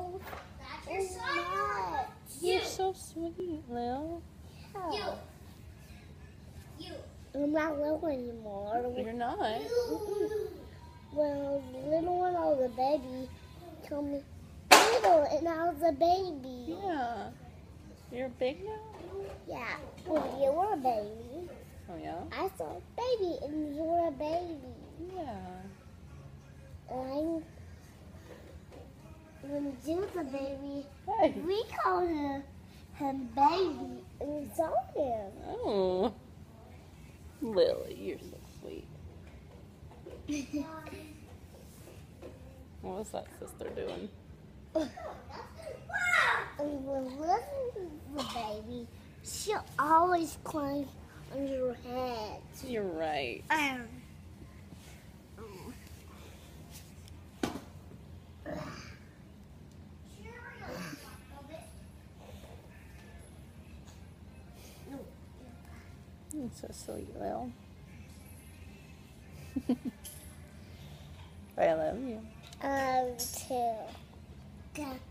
much. You're so sweet, Lil. Yeah. I'm not little anymore. You're not. Well, the little one, I was a baby. Told me little, and I was a baby. Yeah. You're big now? Yeah. Well, you were a baby. Oh, yeah? I saw a baby, and you were a baby. Yeah. And when Jim was a baby, Hey. we called him baby, and we saw him. Oh. Lily, you're so sweet. What was that sister doing? And when Lily was a baby, she always climbed under your head. You're right. You're so sweet, Lil. I love you. Too.